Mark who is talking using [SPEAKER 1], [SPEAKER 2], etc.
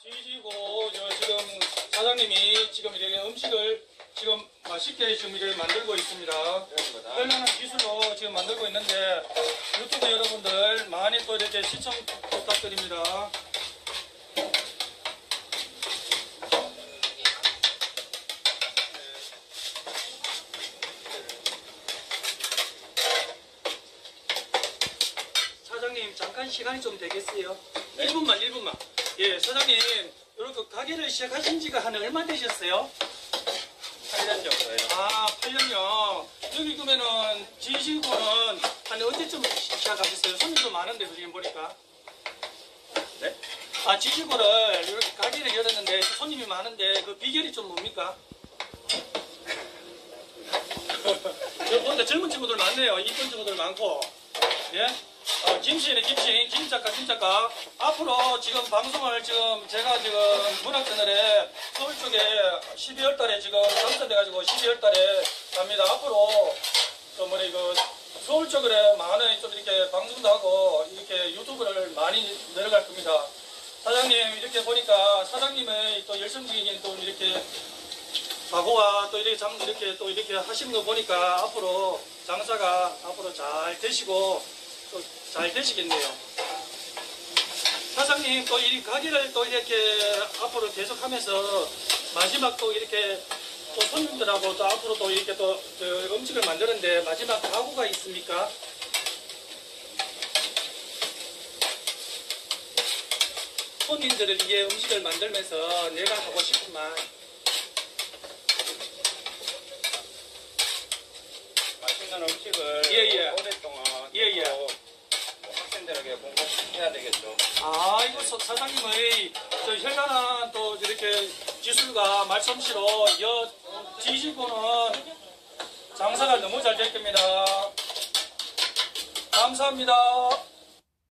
[SPEAKER 1] 지지고 지금 사장님이 지금 이렇게 음식을 지금 맛있게 지금 이렇게 만들고 있습니다. 현란한 기술로 지금 만들고 있는데 유튜브 여러분들 많이 또 이렇게 시청 부탁드립니다. 사장님 잠깐 시간이 좀 되겠어요? 네? 1분만. 예, 사장님 이렇게 가게를 시작하신 지가 한 얼마 되셨어요?
[SPEAKER 2] 8년 정도예요.
[SPEAKER 1] 아, 8년요. 여기 그러면은 지시고는 한 언제쯤 시작하셨어요? 손님도 많은데 지금 보니까.
[SPEAKER 2] 네?
[SPEAKER 1] 아, 지시고를 이렇게 가게를 열었는데 손님이 많은데 그 비결이 좀 뭡니까? 여기 보니까 젊은 친구들 많네요. 이쁜 친구들 많고. 예? 김씨네, 김작가. 앞으로 지금 방송을 지금 제가 지금 문학채널에 서울 쪽에 12월 달에 지금 당선돼가지고 12월 달에 갑니다. 앞으로 좀 우리 그 서울 쪽에 많은 좀 이렇게 방송도 하고 이렇게 유튜브를 많이 내려갈 겁니다. 사장님 이렇게 보니까 사장님의 또 열성적인 또 이렇게 사고와 또 이렇게 하시는 거 보니까 앞으로 장사가 앞으로 잘 되시고 또 잘 되시겠네요. 사장님 또 이 가게를 또 이렇게 앞으로 계속하면서 마지막 또 이렇게 또 손님들하고 또 앞으로 또 이렇게 또 음식을 만드는데 마지막 각오가 있습니까? 손님들을 위해 음식을 만들면서 내가 하고 싶은 말.
[SPEAKER 2] 맛있는 음식을
[SPEAKER 1] 예.
[SPEAKER 2] 오랫동안
[SPEAKER 1] 예.
[SPEAKER 2] 학생들에게 공부해야 되겠죠.
[SPEAKER 1] 아, 이거 사장님의 저 현란한 또 이렇게 기술과 말솜씨로 지시고는 장사가 너무 잘 될 겁니다. 감사합니다.